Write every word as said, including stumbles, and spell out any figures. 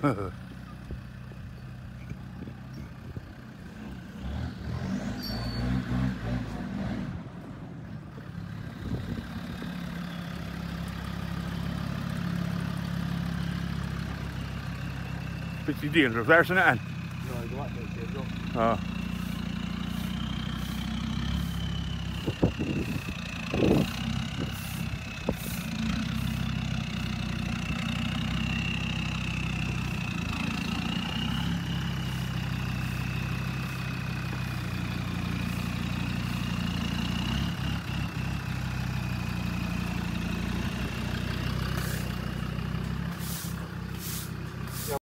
Pretty dangerous there, isn't it? No, I don't like that, Oh.